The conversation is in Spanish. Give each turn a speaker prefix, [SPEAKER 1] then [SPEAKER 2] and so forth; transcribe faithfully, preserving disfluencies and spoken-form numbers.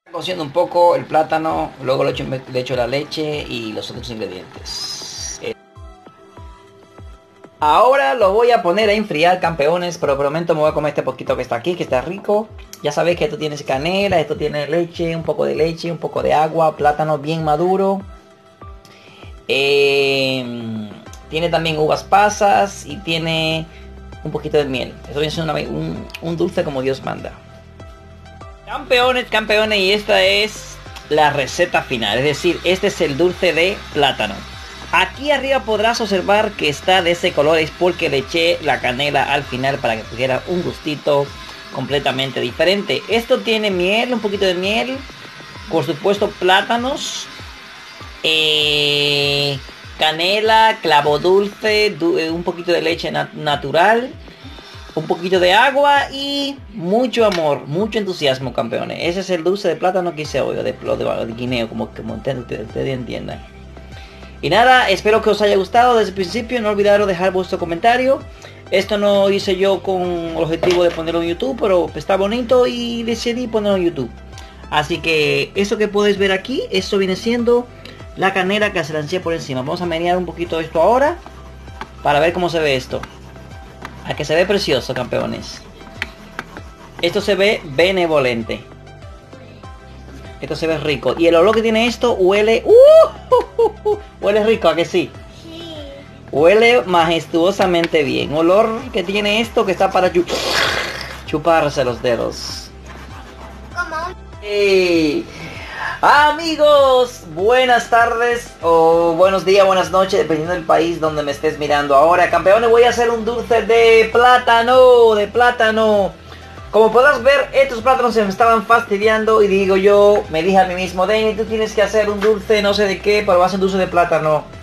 [SPEAKER 1] Cociendo un poco el plátano, luego le echo, le echo la leche y los otros ingredientes. Eh, Ahora lo voy a poner a enfriar, campeones, pero por el momento me voy a comer este poquito que está aquí, que está rico. Ya sabéis que esto tiene canela, esto tiene leche, un poco de leche, un poco de agua, plátano bien maduro. Eh, tiene también uvas pasas y tiene un poquito de miel. Eso es una, un, un dulce como Dios manda. Campeones, campeones, y esta es la receta final, es decir, este es el dulce de plátano. Aquí arriba podrás observar que está de ese color, es porque le eché la canela al final para que tuviera un gustito completamente diferente. Esto tiene miel, un poquito de miel, por supuesto plátanos, eh, canela, clavo dulce, du un poquito de leche nat natural, un poquito de agua y mucho amor, mucho entusiasmo, campeones. Ese es el dulce de plátano que hice hoy, o de, de, de guineo, como, como ustedes, ustedes entiendan. Y nada, espero que os haya gustado desde el principio. No olvidaros dejar vuestro comentario. Esto no hice yo con el objetivo de ponerlo en YouTube, pero está bonito y decidí ponerlo en YouTube. Así que eso que podéis ver aquí, esto viene siendo la canela que se lancé por encima. Vamos a menear un poquito esto ahora para ver cómo se ve esto. A que se ve precioso, campeones. Esto se ve benevolente. Esto se ve rico. Y el olor que tiene esto huele... Uh, uh, uh, uh, huele rico, ¿a que sí?
[SPEAKER 2] Sí.
[SPEAKER 1] Huele majestuosamente bien. Olor que tiene esto que está para chu chuparse los dedos.
[SPEAKER 2] Como un...
[SPEAKER 1] Hey. Amigos, buenas tardes o buenos días, buenas noches, dependiendo del país donde me estés mirando ahora. Campeones, voy a hacer un dulce de plátano, de plátano. Como podrás ver, estos plátanos se me estaban fastidiando y digo yo, me dije a mí mismo, Danny, tú tienes que hacer un dulce, no sé de qué, pero vas a hacer un dulce de plátano.